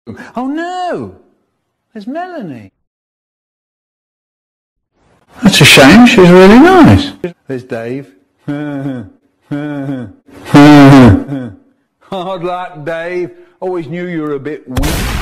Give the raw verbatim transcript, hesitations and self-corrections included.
Oh no! There's Melanie. That's a shame, she's really nice. There's Dave. Hard luck, Dave. Always knew you were a bit weak.